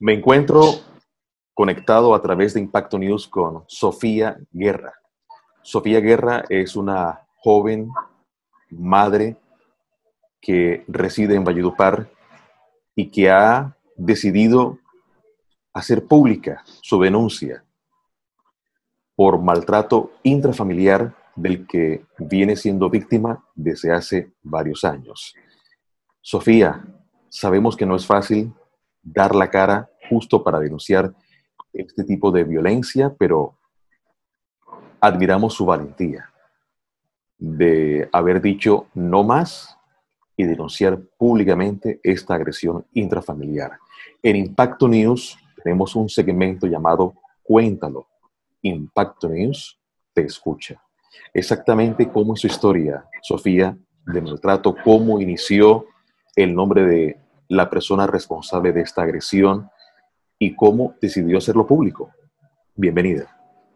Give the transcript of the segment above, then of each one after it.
Me encuentro conectado a través de Impacto News con Sofía Guerra. Sofía Guerra es una joven madre que reside en Valledupar y que ha decidido hacer pública su denuncia por maltrato intrafamiliar del que viene siendo víctima desde hace varios años. Sofía, sabemos que no es fácil dar la cara justo para denunciar este tipo de violencia, pero admiramos su valentía de haber dicho no más y denunciar públicamente esta agresión intrafamiliar. En Impacto News tenemos un segmento llamado Cuéntalo. Impacto News te escucha. Exactamente cómo es su historia, Sofía, de maltrato, cómo inició, el nombre de la persona responsable de esta agresión y cómo decidió hacerlo público. Bienvenida.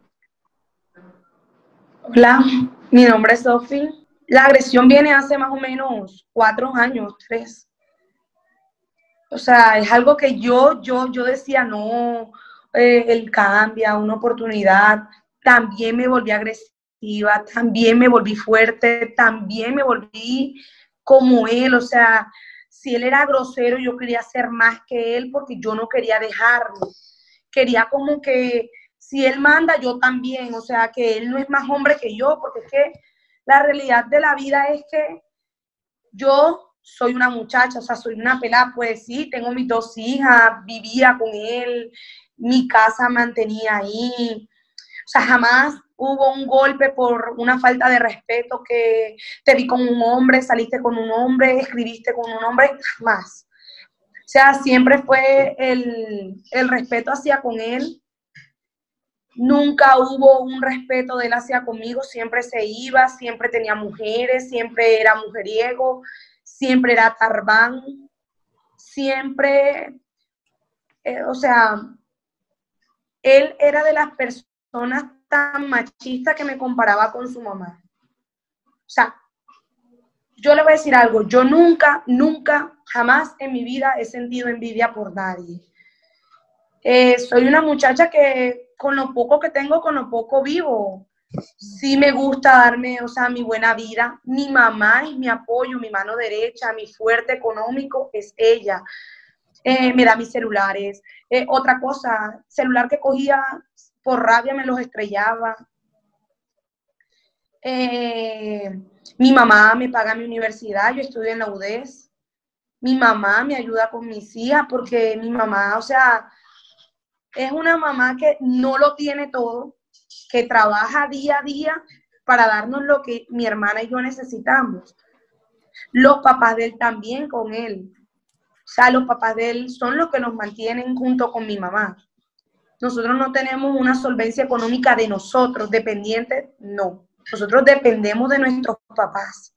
Hola, mi nombre es Sofi. La agresión viene hace más o menos 4 años, 3. O sea, es algo que yo decía, no, él cambia, una oportunidad. También me volví agresiva, también me volví fuerte, también me volví como él. O sea, si él era grosero, yo quería ser más que él porque yo no quería dejarlo. Quería como que si él manda, yo también. O sea, que él no es más hombre que yo, porque es que la realidad de la vida es que yo soy una muchacha, o sea, soy una pelada, pues sí, tengo mis 2 hijas, vivía con él, mi casa mantenía ahí. O sea, jamás hubo un golpe por una falta de respeto que te vi con un hombre, saliste con un hombre, escribiste con un hombre, jamás. O sea, siempre fue el respeto hacia con él. Nunca hubo un respeto de él hacia conmigo, siempre se iba, siempre tenía mujeres, siempre era mujeriego, siempre era tarbán, siempre, o sea, él era de las personas tan machistas que me comparaba con su mamá. O sea, yo le voy a decir algo, yo nunca, jamás en mi vida he sentido envidia por nadie. Soy una muchacha que con lo poco que tengo, con lo poco vivo. Sí me gusta darme, o sea, mi buena vida. Mi mamá es mi apoyo, mi mano derecha, mi fuerte económico es ella. Me da mis celulares. Otra cosa, celular que cogía por rabia me los estrellaba. Mi mamá me paga mi universidad, yo estudio en la UDES. Mi mamá me ayuda con mis hijas porque mi mamá, o sea, es una mamá que no lo tiene todo, que trabaja día a día para darnos lo que mi hermana y yo necesitamos. Los papás de él también con él. O sea, los papás de él son los que nos mantienen junto con mi mamá. Nosotros no tenemos una solvencia económica de nosotros, dependientes, no. Nosotros dependemos de nuestros papás.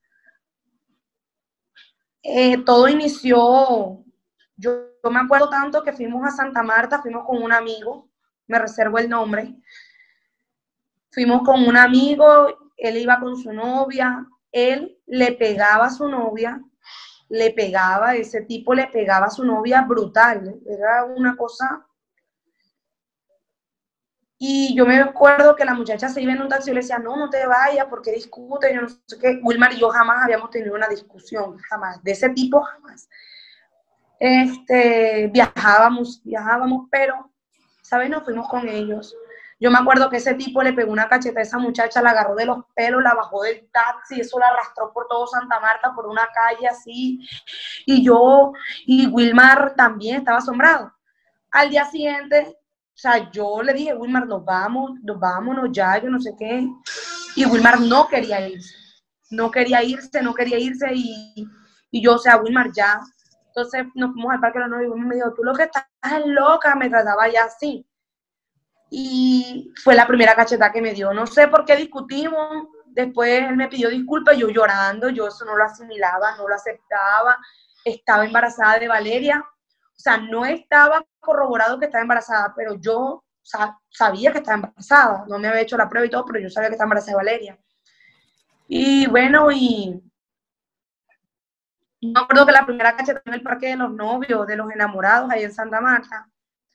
Todo inició, yo me acuerdo tanto que fuimos a Santa Marta, fuimos con un amigo, me reservo el nombre. Fuimos con un amigo, él iba con su novia, él le pegaba a su novia, ese tipo le pegaba a su novia brutal, era una cosa. Y yo me acuerdo que la muchacha se iba en un taxi y le decía, no, no te vayas, porque discute, yo no sé qué. Wilmar y yo jamás habíamos tenido una discusión, jamás, de ese tipo jamás. Viajábamos, pero, ¿sabes? Nos fuimos con ellos. Yo me acuerdo que ese tipo le pegó una cacheta a esa muchacha, la agarró de los pelos, la bajó del taxi, eso la arrastró por todo Santa Marta, por una calle así. Y Wilmar también estaba asombrado. Al día siguiente, o sea, yo le dije, Wilmar, vámonos ya, yo no sé qué. Y Wilmar no quería irse. Y yo, o sea, Wilmar, ya. Entonces nos fuimos al Parque de los Novios y me dijo, tú lo que estás es loca, me trataba ya así. Y fue la primera cachetada que me dio. No sé por qué discutimos. Después él me pidió disculpas, yo llorando, yo eso no lo asimilaba, no lo aceptaba. Estaba embarazada de Valeria. O sea, no estaba corroborado que estaba embarazada, pero yo sabía que estaba embarazada. No me había hecho la prueba y todo, pero yo sabía que estaba embarazada de Valeria. Y bueno, me acuerdo que la primera cachetada en el Parque de los Novios, de los enamorados, ahí en Santa Marta,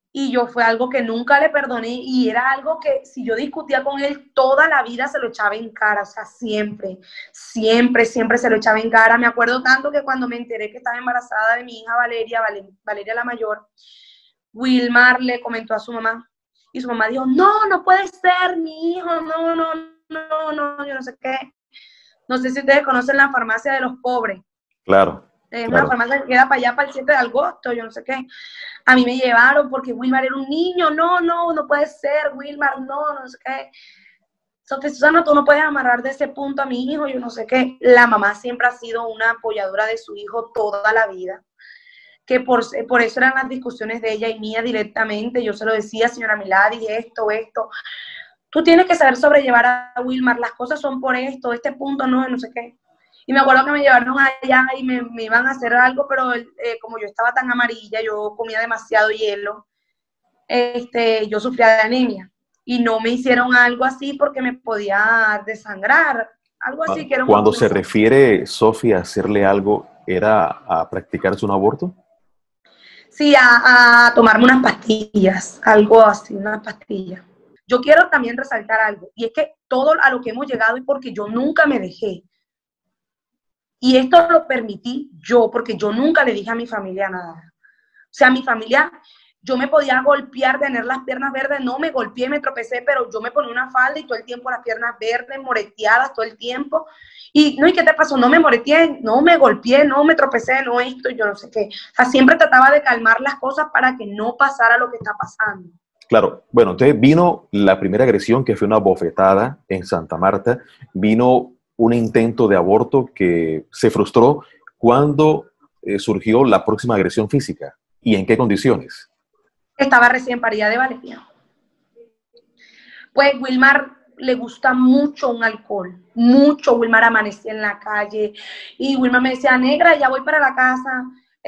Y yo fue algo que nunca le perdoné y era algo que si yo discutía con él toda la vida se lo echaba en cara, o sea, siempre, siempre, siempre se lo echaba en cara. Me acuerdo tanto que cuando me enteré que estaba embarazada de mi hija Valeria, Valeria la mayor, Wilmar le comentó a su mamá y su mamá dijo, no, no puede ser mi hijo, no, no, no, no, yo no sé qué. No sé si ustedes conocen la farmacia de los pobres. Claro, Es una claro. farmacia que queda para allá, para el 7 de agosto, yo no sé qué. A mí me llevaron porque Wilmar era un niño. No, no, no puede ser, Wilmar, no, no sé qué. Susana, tú no puedes amarrar de ese punto a mi hijo, yo no sé qué. La mamá siempre ha sido una apoyadora de su hijo toda la vida. Que por eso eran las discusiones de ella y mía directamente. Yo se lo decía, señora Milady, esto. Tú tienes que saber sobrellevar a Wilmar, las cosas son por esto, este punto no sé qué. Y me acuerdo que me llevaron allá y me iban a hacer algo, pero como yo estaba tan amarilla, yo comía demasiado hielo, yo sufría de anemia. Y no me hicieron algo así porque me podía desangrar, algo así que era un Cuando se abuso. refiere, Sofía, a hacerle algo, ¿era a practicarse un aborto? Sí, a tomarme unas pastillas, algo así, unas pastillas. Yo quiero también resaltar algo, y es que todo a lo que hemos llegado es porque yo nunca me dejé. Y esto lo permití yo, porque yo nunca le dije a mi familia nada. O sea, mi familia, yo me podía golpear, tener las piernas verdes, no me golpeé, me tropecé, pero yo me ponía una falda y todo el tiempo las piernas verdes, moreteadas todo el tiempo. Y, no, ¿y qué te pasó? No me moreteé, no me golpeé, no me tropecé, no esto, yo no sé qué. O sea, siempre trataba de calmar las cosas para que no pasara lo que está pasando. Claro, bueno, entonces vino la primera agresión, que fue una bofetada en Santa Marta, vino un intento de aborto que se frustró cuando surgió la próxima agresión física. ¿Y en qué condiciones? Estaba recién parida de Valeria. Pues Wilmar le gusta mucho un alcohol, mucho. Wilmar amanecía en la calle y Wilmar me decía, negra, ya voy para la casa.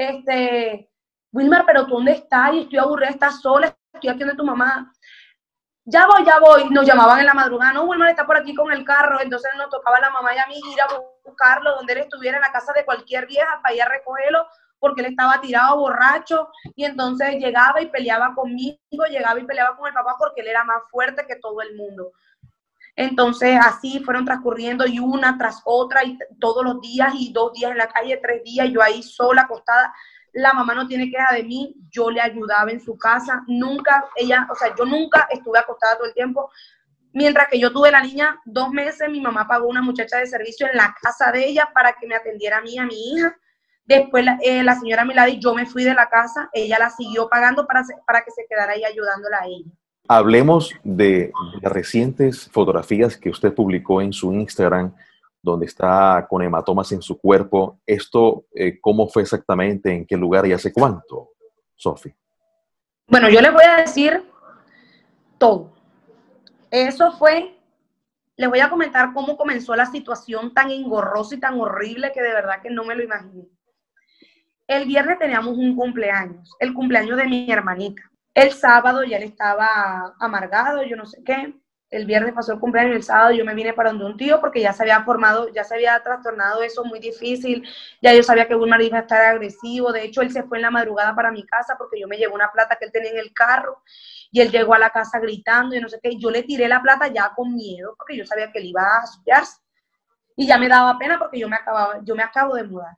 Wilmar, pero ¿tú dónde estás? Y estoy aburrida, estás sola, estoy aquí donde tu mamá. Ya voy. Nos llamaban en la madrugada, no, Wilmar está por aquí con el carro. Entonces nos tocaba a la mamá y a mí ir a buscarlo donde él estuviera, en la casa de cualquier vieja, para ir a recogerlo, porque él estaba tirado borracho, y entonces llegaba y peleaba conmigo, llegaba y peleaba con el papá porque él era más fuerte que todo el mundo. Entonces así fueron transcurriendo y una tras otra, y todos los días, y 2 días en la calle, 3 días, yo ahí sola, acostada. La mamá no tiene queja de mí, yo le ayudaba en su casa, nunca, yo nunca estuve acostada todo el tiempo. Mientras que yo tuve la niña 2 meses, mi mamá pagó una muchacha de servicio en la casa de ella para que me atendiera a mí y a mi hija. Después la señora Milady, yo me fui de la casa, ella la siguió pagando para que se quedara ahí ayudándola a ella. Hablemos de las recientes fotografías que usted publicó en su Instagram, donde está con hematomas en su cuerpo. ¿Esto cómo fue exactamente? ¿En qué lugar y hace cuánto, Sofi? Bueno, yo les voy a decir todo. Eso fue, les voy a comentar cómo comenzó la situación tan engorrosa y tan horrible que de verdad que no me lo imaginé. El viernes teníamos un cumpleaños, el cumpleaños de mi hermanita. El sábado ya él estaba amargado, yo no sé qué. El viernes pasó el cumpleaños y el sábado yo me vine para donde un tío porque ya se había formado, ya se había trastornado eso muy difícil. Ya yo sabía que Wilmar iba a estar agresivo. De hecho, él se fue en la madrugada para mi casa porque yo me llevé una plata que él tenía en el carro y él llegó a la casa gritando y no sé qué. Yo le tiré la plata ya con miedo porque yo sabía que él iba a asustarse. Y ya me daba pena porque yo me acabo de mudar.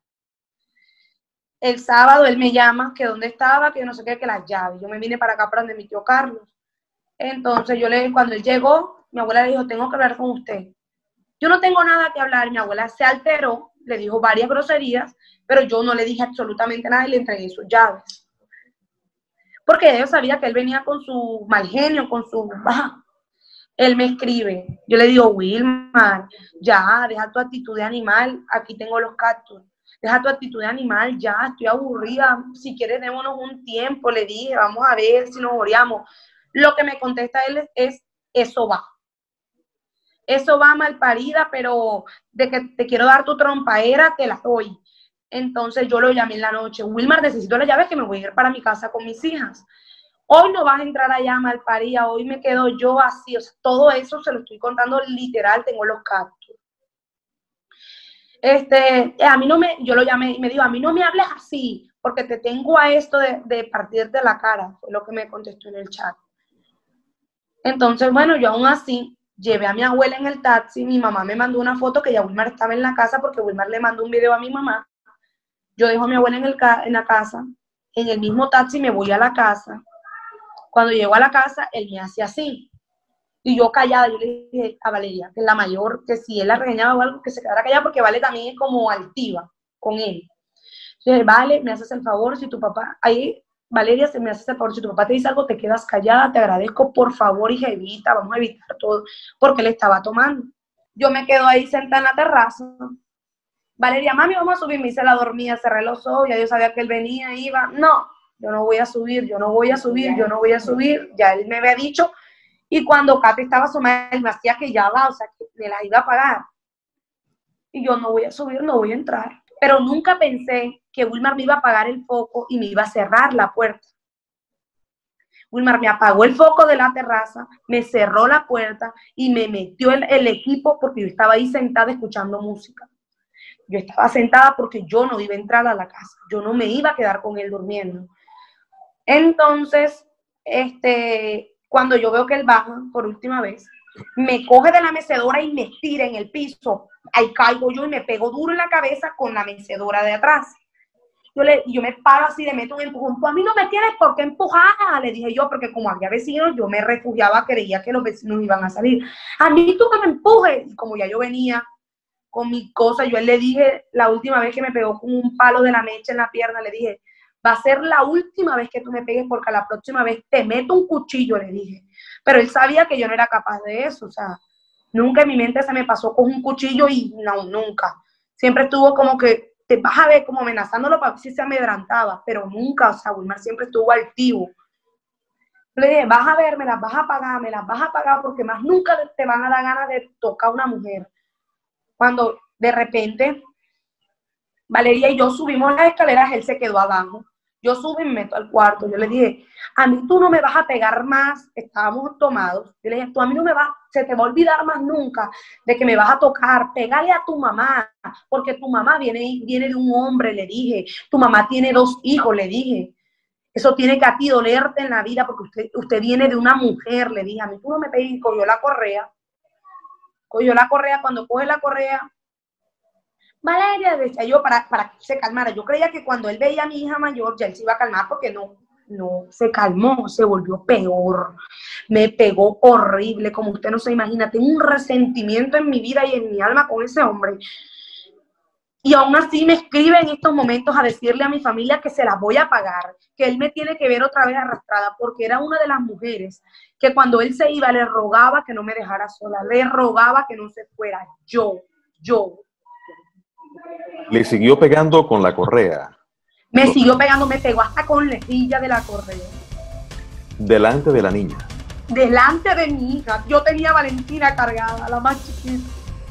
El sábado él me llama, que dónde estaba, que no sé qué, que las llaves. Yo me vine para acá, para donde mi tío Carlos. Entonces cuando él llegó, mi abuela le dijo, tengo que hablar con usted. Yo no tengo nada que hablar, mi abuela se alteró, le dijo varias groserías, pero yo no le dije absolutamente nada y le entregué sus llaves. Porque yo sabía que él venía con su mal genio, con su... Él me escribe, yo le digo, Wilmar, ya, deja tu actitud de animal, aquí tengo los cactus. Deja tu actitud de animal, ya, estoy aburrida, si quieres démonos un tiempo, le dije, vamos a ver si nos oreamos. Lo que me contesta él es, eso va mal parida, pero de que te quiero dar tu trompaera, te la doy. Entonces yo lo llamé en la noche, Wilmar, necesito las llaves que me voy a ir para mi casa con mis hijas. Hoy no vas a entrar allá malparida, hoy me quedo yo así, o sea, todo eso se lo estoy contando literal, tengo los cactus. A mí no me, yo lo llamé y me dijo, a mí no me hables así, porque te tengo a esto de partirte la cara, fue lo que me contestó en el chat. Entonces, bueno, yo aún así llevé a mi abuela en el taxi, mi mamá me mandó una foto que ya Wilmar estaba en la casa porque Wilmar le mandó un video a mi mamá. Yo dejo a mi abuela en la casa, en el mismo taxi me voy a la casa. Cuando llego a la casa, él me hace así. Y yo callada, yo le dije a Valeria, que es la mayor, que si él la regañaba o algo, que se quedara callada porque Vale también es como altiva con él. Yo dije, Vale, me haces el favor, si tu papá, ahí Valeria, se me hace el favor, si tu papá te dice algo, te quedas callada, te agradezco, por favor, hija, evita, vamos a evitar todo, porque él estaba tomando. Yo me quedo ahí sentada en la terraza. Valeria, mami, vamos a subir, me hice la dormida, cerré los ojos, ya yo sabía que él venía, iba. No, yo no voy a subir, yo no voy a subir, yo no voy a subir, ya él me había dicho. Y cuando Katy estaba asomada, él me hacía que ya va, o sea, que me la iba a pagar. Y yo no voy a subir, no voy a entrar. Pero nunca pensé que Wilmar me iba a apagar el foco y me iba a cerrar la puerta. Wilmar me apagó el foco de la terraza, me cerró la puerta y me metió el equipo porque yo estaba ahí sentada escuchando música. Yo estaba sentada porque yo no iba a entrar a la casa, yo no me iba a quedar con él durmiendo. Entonces, cuando yo veo que él baja por última vez, me coge de la mecedora y me tira en el piso. Ahí caigo yo y me pego duro en la cabeza con la mecedora de atrás. Yo me paro así, le meto un empujón. Tú a mí no me tienes por qué empujar, le dije yo, porque como había vecinos, yo me refugiaba, creía que los vecinos iban a salir. A mí tú no me empujes. Y como ya yo venía con mi cosa, yo le dije, la última vez que me pegó con un palo de la mecha en la pierna, le dije, va a ser la última vez que tú me pegues, porque la próxima vez te meto un cuchillo, le dije. Pero él sabía que yo no era capaz de eso, o sea, nunca en mi mente se me pasó con un cuchillo y no, nunca. Siempre estuvo como que, te vas a ver como amenazándolo para ver si se amedrantaba, pero nunca, o sea, Wilmar siempre estuvo altivo. Le dije, vas a ver, me las vas a pagar porque más nunca te van a dar ganas de tocar a una mujer. Cuando de repente Valeria y yo subimos las escaleras, él se quedó abajo. Yo subo y me meto al cuarto. Yo le dije, a mí tú no me vas a pegar más. Estábamos tomados. Yo le dije, tú a mí no me vas, se te va a olvidar más nunca de que me vas a tocar. Pégale a tu mamá, porque tu mamá viene de un hombre, le dije. Tu mamá tiene 2 hijos, le dije. Eso tiene que a ti dolerte en la vida porque usted viene de una mujer, le dije. A mí tú no me pegas. Y cogió la correa. Cuando coge la correa, Valeria, decía yo, para que se calmara. Yo creía que cuando él veía a mi hija mayor, ya él se iba a calmar porque no se calmó, se volvió peor. Me pegó horrible, como usted no se imagina. Tengo un resentimiento en mi vida y en mi alma con ese hombre. Y aún así me escribe en estos momentos a decirle a mi familia que se las voy a pagar, que él me tiene que ver otra vez arrastrada, porque era una de las mujeres que cuando él se iba le rogaba que no me dejara sola, le rogaba que no se fuera. Yo. Le siguió pegando con la correa. Me siguió pegando, me pegó hasta con la hebilla de la correa. Delante de la niña. Delante de mi hija. Yo tenía a Valentina cargada, la más chiquita.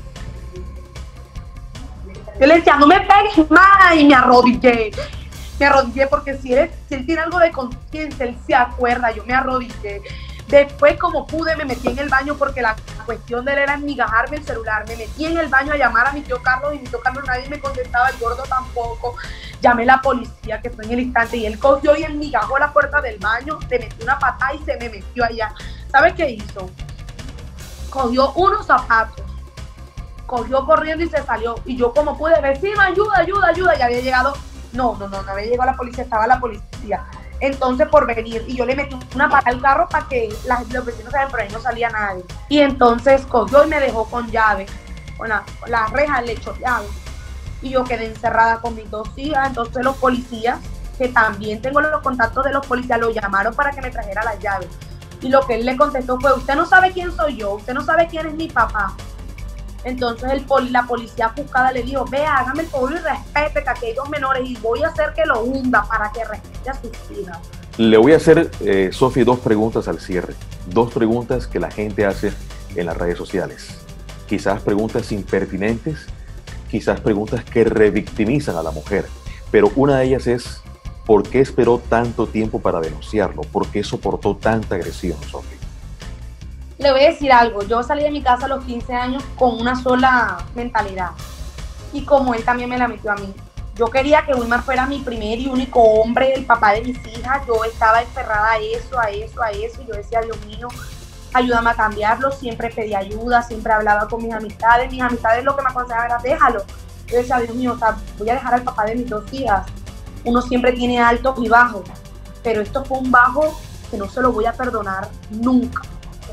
Yo le decía, no me pegues más, y me arrodillé. Me arrodillé porque si él tiene algo de conciencia, él se acuerda, yo me arrodillé. Después, como pude, me metí en el baño porque la cuestión de él era enmigajarme el celular. Me metí en el baño a llamar a mi tío Carlos y mi tío Carlos nadie me contestaba, el gordo tampoco. Llamé a la policía que fue en el instante y él cogió y enmigajó la puerta del baño, le metió una patada y se me metió allá. ¿Sabes qué hizo? Cogió unos zapatos, cogió corriendo y se salió. Y yo como pude, vecino, ayuda. Y había llegado, no había llegado la policía, estaba la policía. Entonces por venir, y yo le metí una pata al carro para que los vecinos salieran, pero ahí no salía nadie. Y entonces cogió y me dejó con llave, con la reja le echó llave. Y yo quedé encerrada con mis 2 hijas. Entonces los policías, que también tengo los contactos de los policías, lo llamaron para que me trajera las llaves. Y lo que él le contestó fue, usted no sabe quién soy yo, usted no sabe quién es mi papá. Entonces la policía buscada le dijo, vea, hágame el favor y respete que aquellos menores y voy a hacer que lo hunda para que respete a sus hijas. Le voy a hacer, Sofi, 2 preguntas al cierre. 2 preguntas que la gente hace en las redes sociales. Quizás preguntas impertinentes, quizás preguntas que revictimizan a la mujer. Pero una de ellas es, ¿por qué esperó tanto tiempo para denunciarlo? ¿Por qué soportó tanta agresión, Sofi? Le voy a decir algo, yo salí de mi casa a los 15 años con una sola mentalidad y como él también me la metió a mí. Yo quería que Wilmar fuera mi primer y único hombre, el papá de mis hijas. Yo estaba encerrada a eso, a eso, a eso. Y yo decía, Dios mío, ayúdame a cambiarlo. Siempre pedí ayuda, siempre hablaba con mis amistades. Mis amistades lo que me aconsejaban era, déjalo. Yo decía, Dios mío, o sea, voy a dejar al papá de mis 2 hijas. Uno siempre tiene altos y bajos. Pero esto fue un bajo que no se lo voy a perdonar nunca.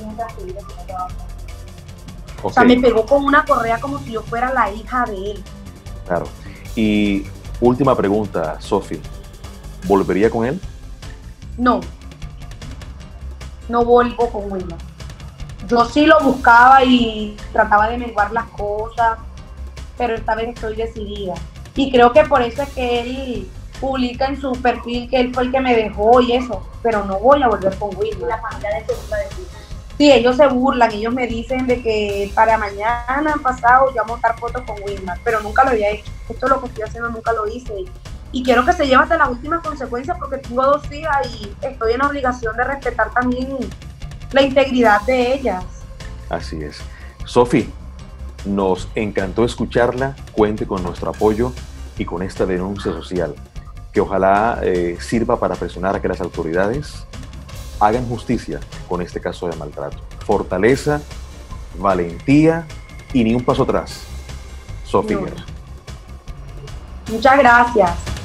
O sea, me pegó con una correa como si yo fuera la hija de él. Claro. Y última pregunta, Sofi. ¿Volvería con él? No. No vuelvo con Wilmar. Yo sí lo buscaba y trataba de menguar las cosas, pero esta vez estoy decidida. Y creo que por eso es que él publica en su perfil que él fue el que me dejó y eso, pero no voy a volver con Wilmar. La familia de se burla de ti. Sí, ellos se burlan, ellos me dicen de que para mañana, pasado, ya montar fotos con Wilmar, pero nunca lo había hecho. Esto es lo que estoy haciendo, nunca lo hice. Y quiero que se lleve hasta las últimas consecuencias porque tengo 2 hijas y estoy en obligación de respetar también la integridad de ellas. Así es. Sofi, nos encantó escucharla. Cuente con nuestro apoyo y con esta denuncia social, que ojalá sirva para presionar a que las autoridades hagan justicia con este caso de maltrato. Fortaleza, valentía y ni un paso atrás. Sofi Guerra. Muchas gracias.